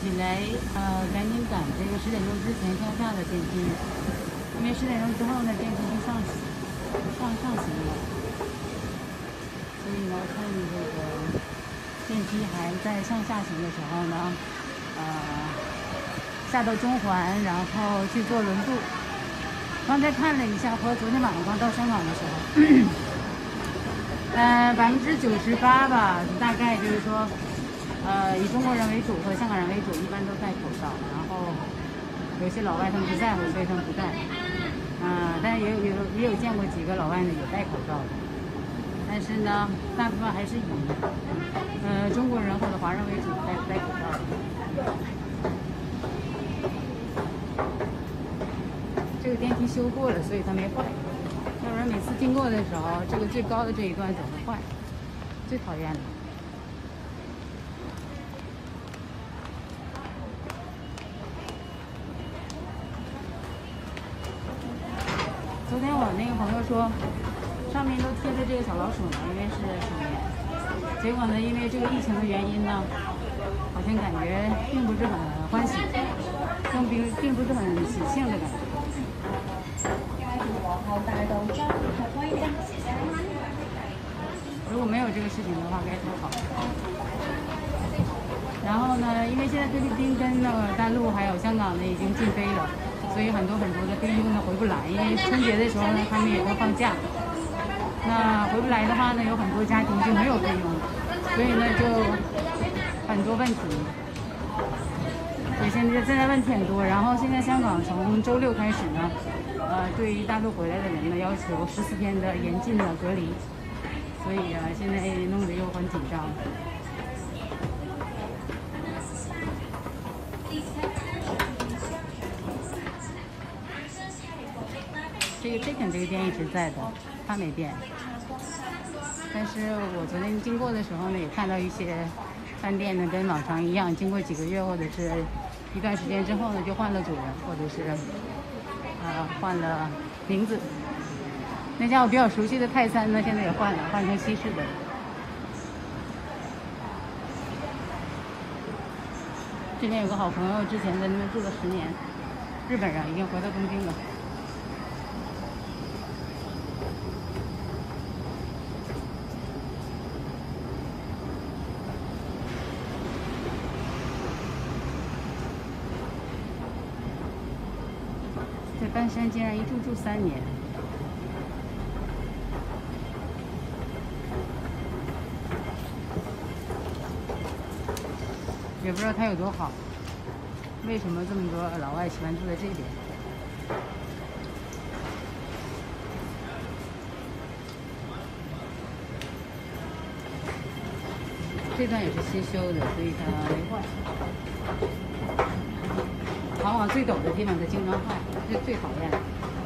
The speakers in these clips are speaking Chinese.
起来，赶紧赶这个10点钟之前向下的电梯，因为10点钟之后呢，电梯就上行了，所以呢，趁这个电梯还在上下行的时候呢，下到中环，然后去坐轮渡。刚才看了一下，和昨天晚上刚到香港的时候，98%吧，大概就是说，以中国人为主和香港人为主，一般都戴口罩。然后有些老外他们不在乎，所以他们不戴。但也有见过几个老外呢也戴口罩的。但是呢，大部分还是以中国人或者华人为主戴口罩的。这个电梯修过了，所以它没坏。要不然每次经过的时候，这个最高的这一段总是坏，最讨厌了。昨天我那个朋友说，上面都贴着这个小老鼠呢，因为是鼠年。结果呢，因为这个疫情的原因呢，好像感觉并不是很欢喜，并不是很喜庆的感觉。如果没有这个事情的话，该多好。然后呢，因为现在菲律宾跟那个大陆还有香港呢已经禁飞了，所以很多的菲律宾呢回不来，因为春节的时候呢他们也都放假。那回不来的话呢，有很多家庭就没有费用，所以呢就很多问题。所以现在问题很多。然后现在香港从周6开始呢，对于大陆回来的人呢要求14天的严禁的隔离，所以现在弄得又很紧张。这个 Chicken 这个店一直在的，它没变。但是我昨天经过的时候呢，也看到一些饭店呢跟往常一样，经过几个月或者是一段时间之后呢，就换了主人，或者是换了名字。那家我比较熟悉的泰餐呢，现在也换成西式的。这边有个好朋友，之前在那边住了10年，日本人，已经回到东京了。在半山竟然一住3年。也不知道它有多好，为什么这么多老外喜欢住在这边？这段也是新修的，所以它没坏。往往最陡的地方它经常坏，这最讨厌的。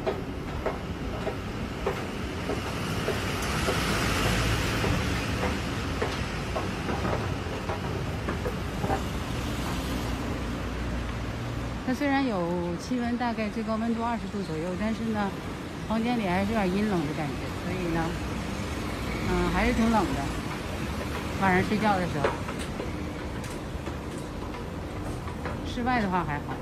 它虽然有气温，大概最高温度20度左右，但是呢，房间里还是有点阴冷的感觉，所以呢，还是挺冷的。晚上睡觉的时候，室外的话还好。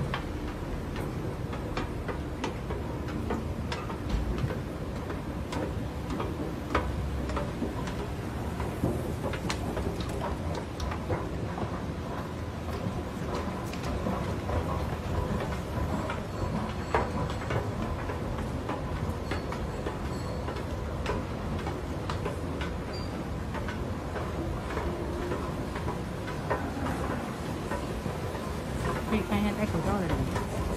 可以看一下戴口罩的人。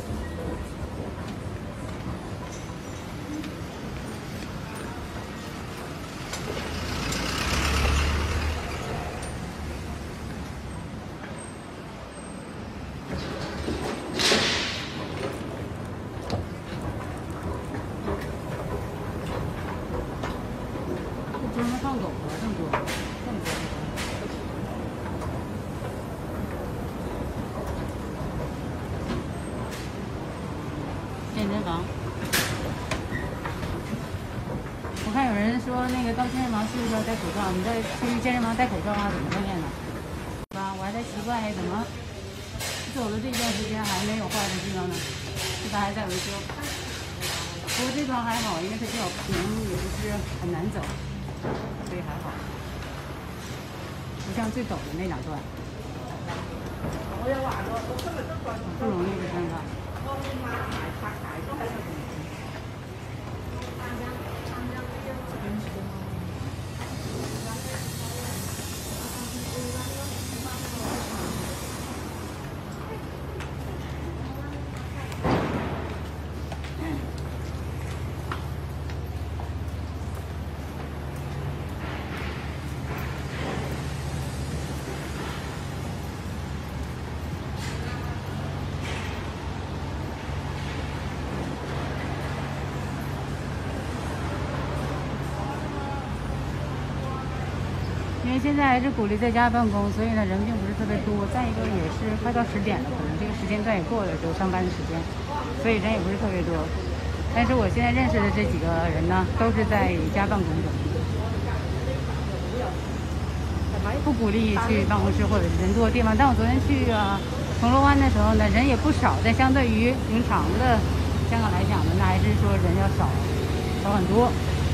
这专门放狗的这么多。健身房，我看有人说那个到健身房是不是要戴口罩？你在去健身房戴口罩的话怎么锻炼呢？我还在奇怪怎么走的这段时间还没有坏的地方呢，这边还在维修。不过这段还好，因为它比较平，也不是很难走，所以还好，不像最陡的那两段。不容易的山上。因为现在还是鼓励在家办公，所以呢人并不是特别多。再一个也是快到10点了，可能这个时间段也过了，就上班的时间，所以人也不是特别多。但是我现在认识的这几个人呢，都是在家办公的，不鼓励去办公室或者是人多的地方。但我昨天去铜锣湾的时候呢，人也不少，但相对于平常的香港来讲呢，那还是说人要少很多。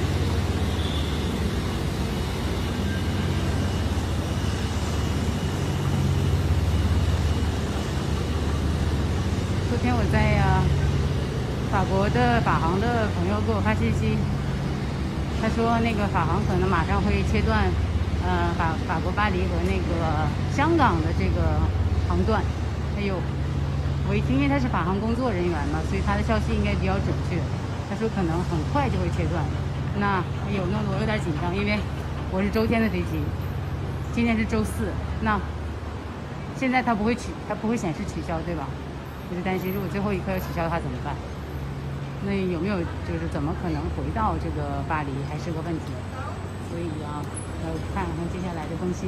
昨天我在法国的法航的朋友给我发信息，他说那个法航可能马上会切断法国巴黎和那个香港的这个航段。哎呦，我一听，因为他是法航工作人员嘛，所以他的消息应该比较准确。他说可能很快就会切断。那哎呦，弄得我有点紧张，因为我是周天的飞机，今天是周4，那现在它不会显示取消，对吧？我就担心，如果最后一刻要取消的话怎么办？那有没有就是怎么可能回到这个巴黎还是个问题？所以要看看接下来的更新。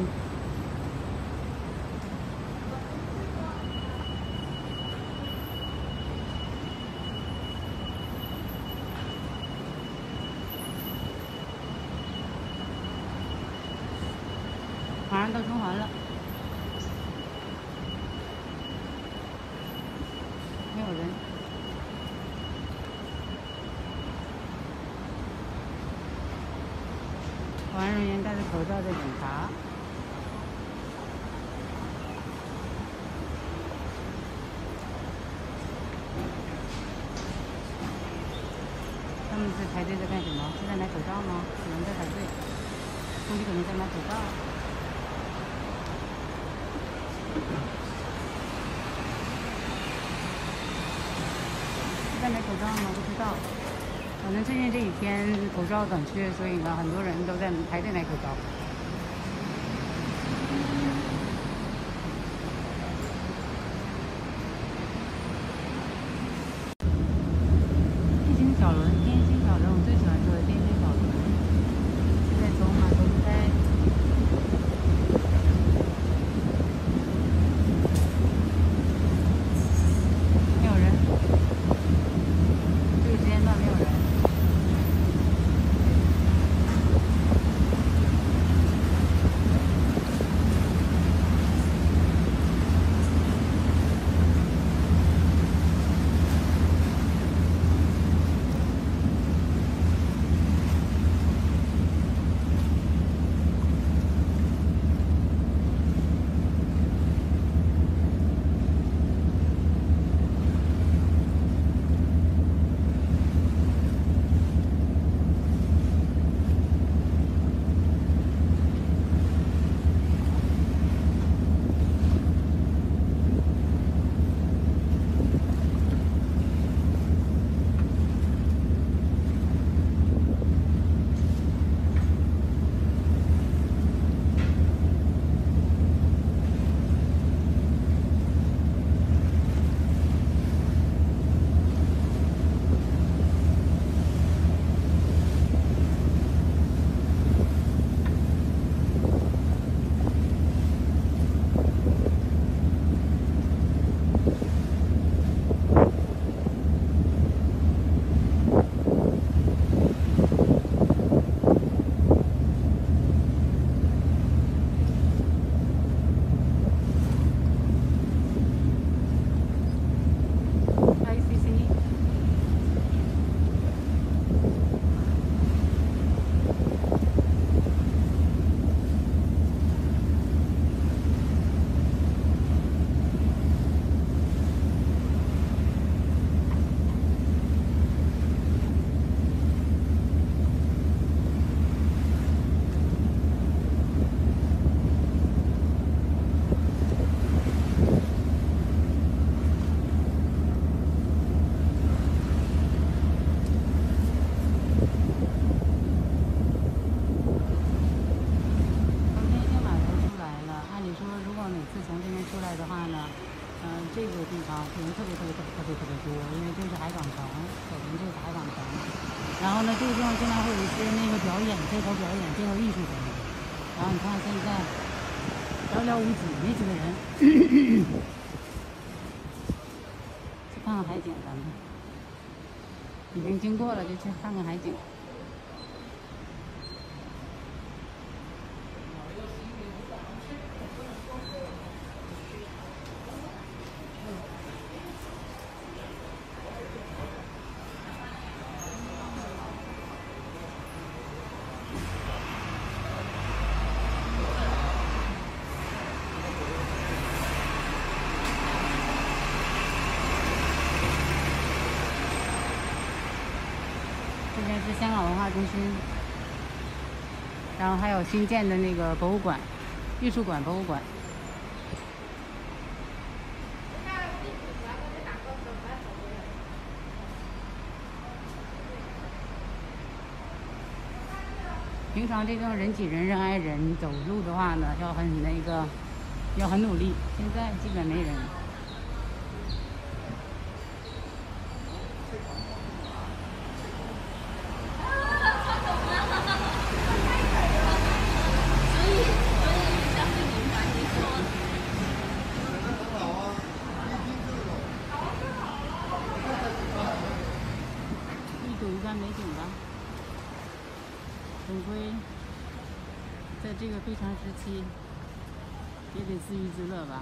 马上到中环了。没有人，保安人员戴着口罩在检查。他们在排队在干什么？是在买口罩吗？有人在排队，估计可能在买口罩。在买口罩吗？不知道。反正最近这几天口罩短缺，所以呢，很多人都在排队买口罩。电星小轮，我最喜欢坐的电星小轮。现在从码头离开。没有人。这个时间段没有人。 地方人特别多，因为这是海港城，走进这是海港城。然后呢，这个地方经常会有一些那个表演，街头表演、街头艺术什么的。然后你看现在寥寥无几，没几个人。去看看海景，咱们已经经过了，就去看看海景。这边是香港文化中心，然后还有新建的那个博物馆、艺术馆、博物馆。平常这地方人挤人、人挨人，走路的话呢，要很努力。现在基本没人。一般美景吧，总归在这个非常时期，也得自娱自乐吧。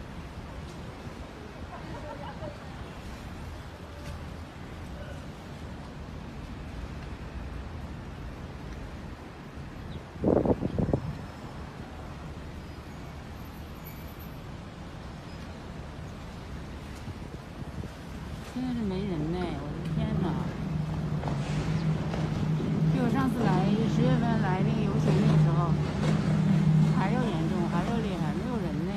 现在是没人呢，我的天哪！比我上次来10月份来那个游行那个时候还要严重，还要厉害，没有人呢。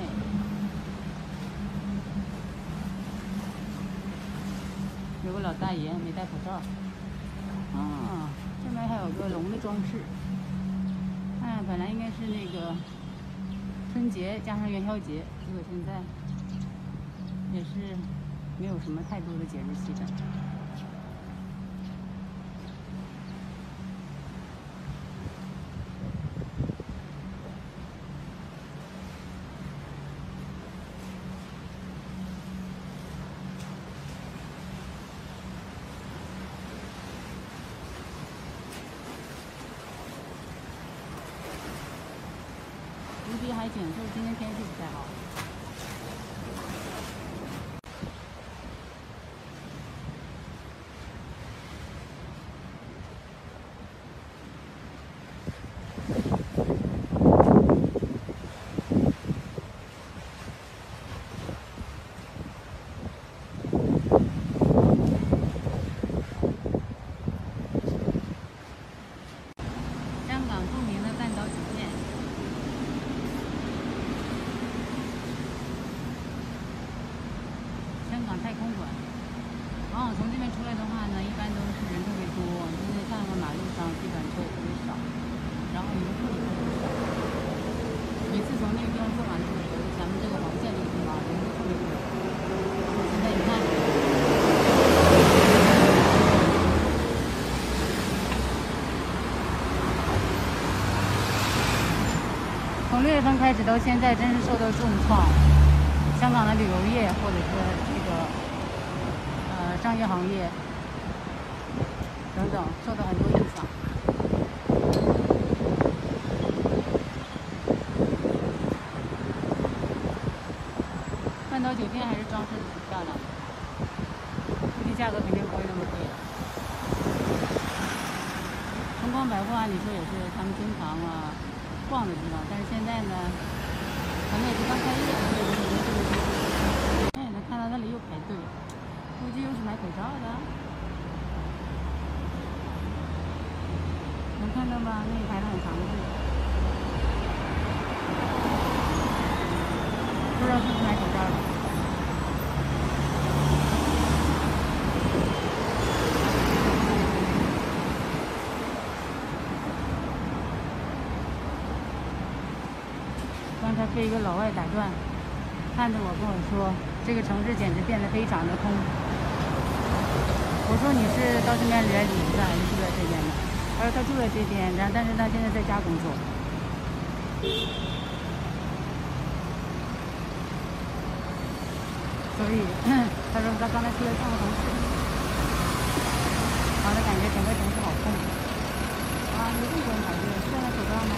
有个老大爷没戴口罩。啊，这边还有个龙的装饰。哎，本来应该是那个春节加上元宵节，结果现在也是没有什么太多的节日气氛。无敌海景，就是今天天气不太好。香港著名的半岛酒店。香港太空馆。从这边出来的话呢，一般都是人特别多。你现在看看马路上，基本车也特别少，然后游客也特别少。每次从那个地方过马路的时候，咱们这个黄线这个地方人都特别多。现在你看，从6月份开始到现在，真是受到重创。香港的旅游业或者是这个商业行业等等受到很多影响。半岛酒店还是装饰的挺漂亮的，估计价格肯定不会那么贵。崇光百货按理说也是他们经常逛的地方，但是现在呢，可能也是刚开业，所以人特别多。哎，能看到那里又排队，估计又是买口罩的。能看到吗？那里排了很长的队，不知道是不是买口罩的。刚才被一个老外打断，看着我跟我说这个城市简直变得非常的空。我说你是到这边来旅游的还是住在这边的？他说他住在这边，但是他现在在家工作。所以他说他刚才出来上个同事，他感觉整个城市好空啊！有这么多人排队，是戴口罩吗？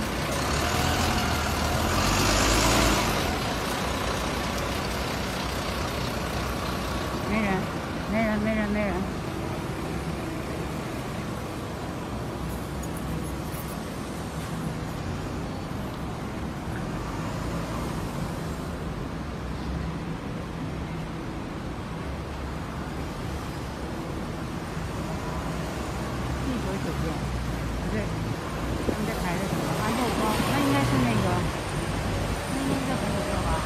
没人，没人，没人，没人。酒店，不对，他们在排的什么？啊，肉包，那应该是那个，那应该是在红火车吧？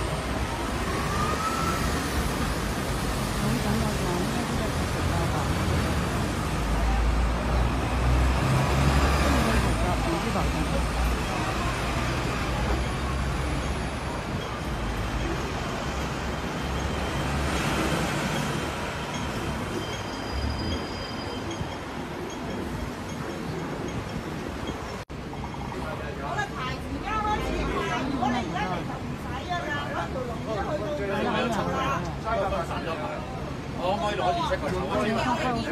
从什么装？应该是在红火车吧？红火车，统计保证。 我可以攞住出個手。我要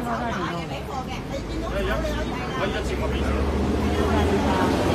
一次過俾錢。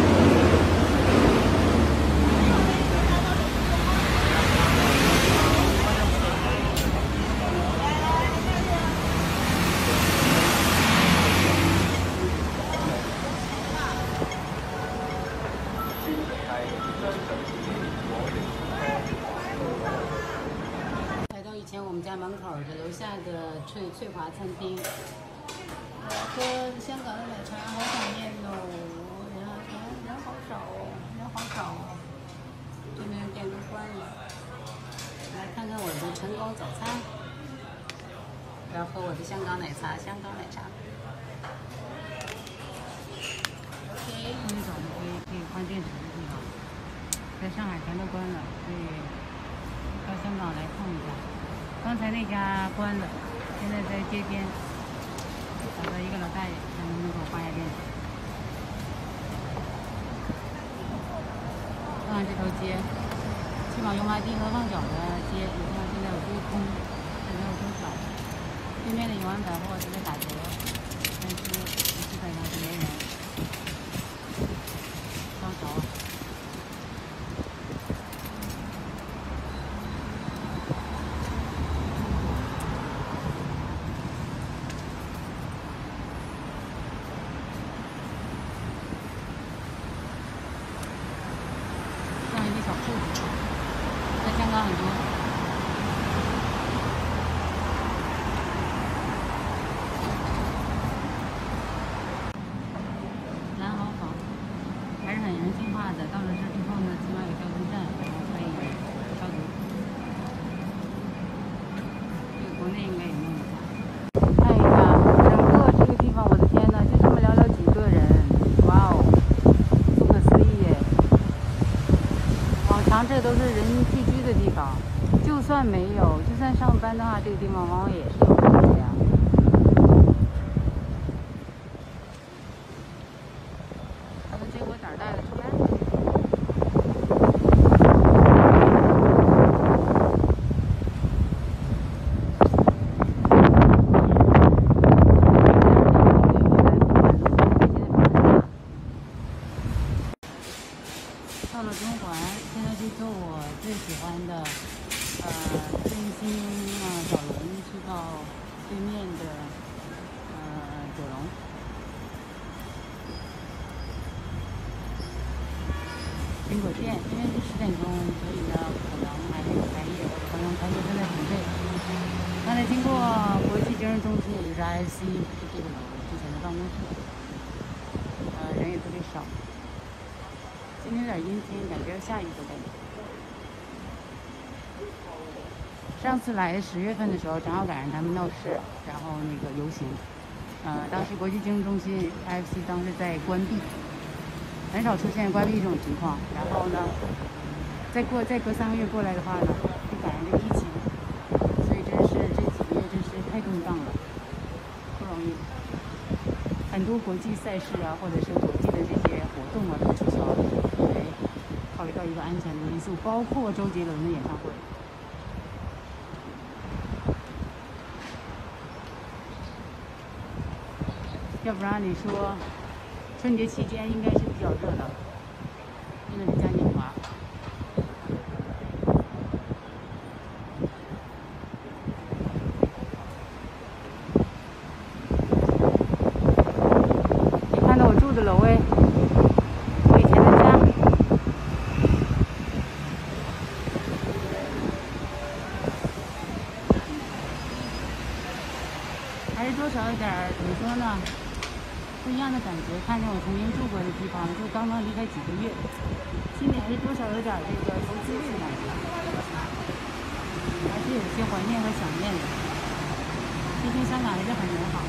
以前我们家门口的楼下的翠华餐厅，喝香港的奶茶，好想念哦！人好少哦，人好少哦。这边店都关了，来看看我的成功早餐。我要喝我的香港奶茶，香港奶茶。OK， 那找的可以换电池的地方，在上海全都关了，所以到香港来看一下。刚才那家关了，现在在街边找到一个老大爷，看能不能给我换一下电池。看看这条街，去往油麻地和旺角的街，你看现在有多空，没有多少。对面的永安百货正在打折，但是基本上是没人。双桥。小兔子，在香港很多。蓝豪坊还是很人性化的，到了这之后呢，起码有消毒站，然后可以消毒。这个国内应该也弄一下。看一下整个这个地方，我的天呐，就这么寥寥几个人，哇哦，不可思议耶！往常这都是人聚居的地方，就算没有，就算上班的话，这个地方往往也是有人的呀。结果胆儿大的出来。到了中环，现在去坐我最喜欢的天星小轮去到对面的九龙。苹果店，因为是10点钟，所以呢可能还没有开业，我的朋友他说正在准备。刚才经过国际金融中心，也就是 IFC， 是这个楼之前的办公室，人也特别少。今天有点阴天，感觉要下雨的感觉。上次来10月份的时候，正好赶上他们闹事，然后那个游行。当时国际金融中心 IFC 当时在关闭，很少出现关闭这种情况。然后呢，再隔3个月过来的话呢，就赶上这个疫情， 太动荡了，不容易。很多国际赛事啊，或者是国际的这些活动啊，都取消了，因为考虑到一个安全的因素，包括周杰伦的演唱会。要不然你说春节期间应该是比较热闹，因为是嘉年华。你看到我住的楼哎，我以前的家。还是多少有点怎么说呢？不一样的感觉，看见我曾经住过的地方，就刚刚离开几个月，心里还是多少有点这个油滋味的感觉，还是有些怀念和想念的。毕竟香港还是很友好。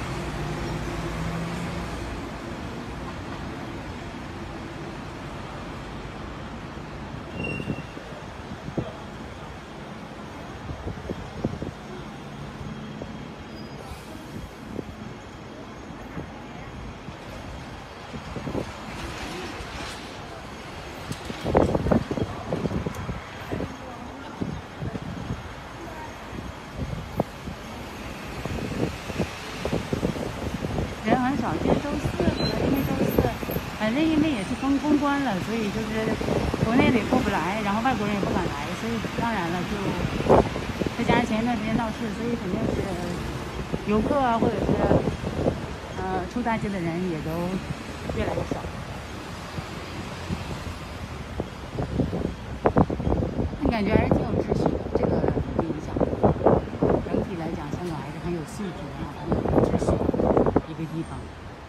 人很少，今天周四，因为周四，反正因为也是封关了，所以就是国内的也过不来，然后外国人也不敢来，所以当然了，就再加上前一段时间闹事，所以肯定是游客啊，或者是出大街的人也都越来越少。那感觉还是挺有秩序的，这个影响。整体来讲，香港还是很有素质啊，很有秩序的一个地方。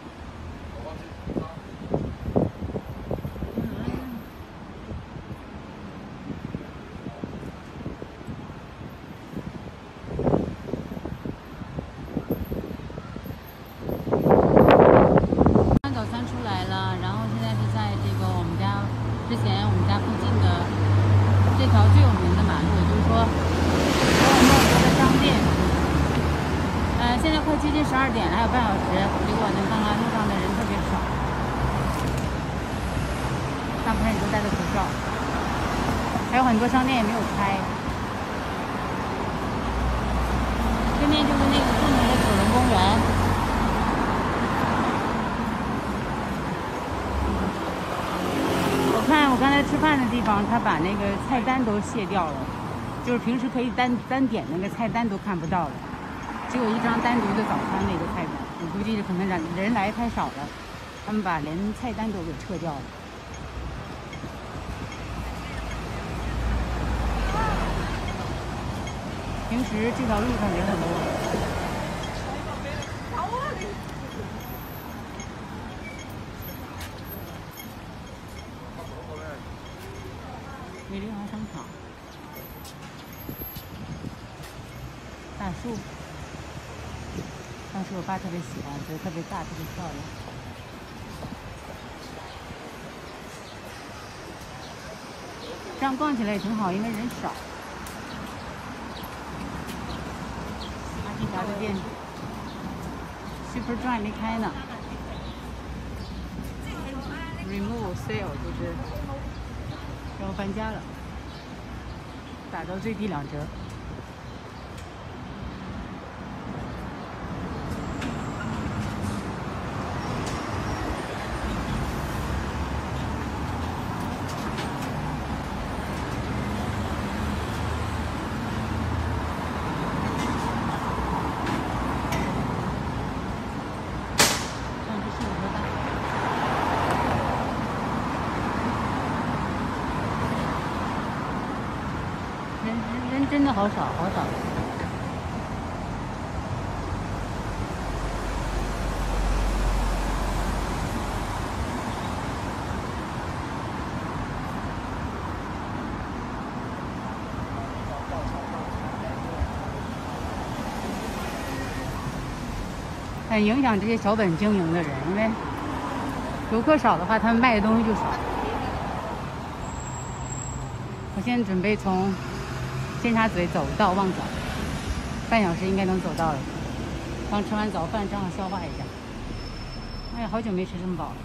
早餐出来了，然后现在是在这个我们家附近的这条最有名的马路，也就是说有很多的商店。现在快接近12点了，还有半小时，结果能看看路上的人特别少，大部分人都戴着口罩，还有很多商店也没有开。对面就是那个著名的九龙公园。我刚才吃饭的地方，他把那个菜单都卸掉了，就是平时可以单点那个菜单都看不到了，只有一张单独的早餐那个菜单。我估计是可能人来太少了，他们把连菜单都给撤掉了。平时这条路上人很多。美丽华商场，大树，当时我爸特别喜欢，觉得特别大，特别漂亮。这样逛起来也挺好，因为人少。这条的店 ，Superdry 没开呢。Remove sale 就是要搬家了，打到最低2折。人真的好少，好少。很影响这些小本经营的人，因为游客少的话，他们卖的东西就少。我现在准备从尖沙咀走到旺角，半小时应该能走到了。 刚吃完早饭，正好消化一下。哎呀，好久没吃这么饱了。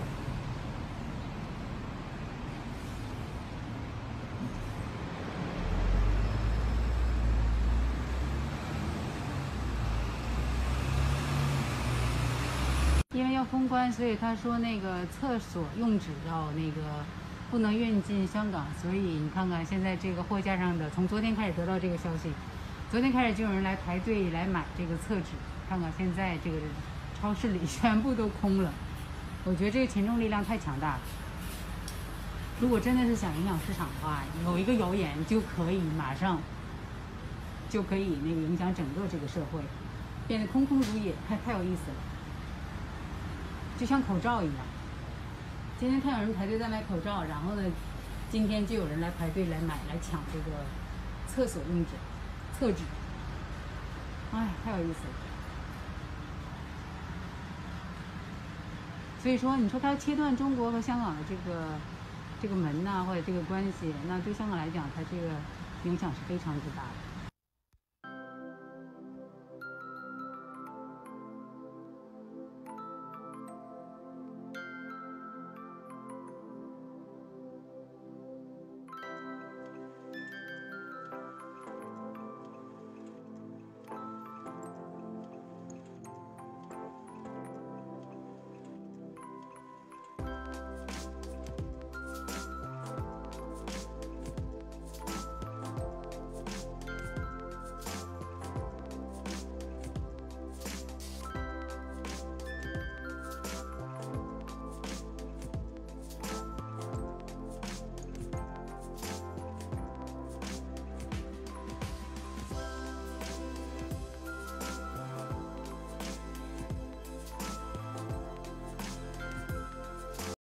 因为要封关，所以他说那个厕所用纸要那个不能运进香港，所以你看看现在这个货架上的，从昨天开始得到这个消息，昨天开始就有人来排队来买这个厕纸，看看现在这个超市里全部都空了。我觉得这个群众力量太强大了。如果真的是想影响市场的话，有一个谣言就可以马上就可以那个影响整个这个社会，变得空空如也，太有意思了。就像口罩一样，今天看有人排队在买口罩，然后呢，今天就有人来排队来买来抢这个厕所用纸、厕纸，哎，太有意思了。所以说，你说它切断中国和香港的这个门呐、或者这个关系，那对香港来讲，它这个影响是非常之大的。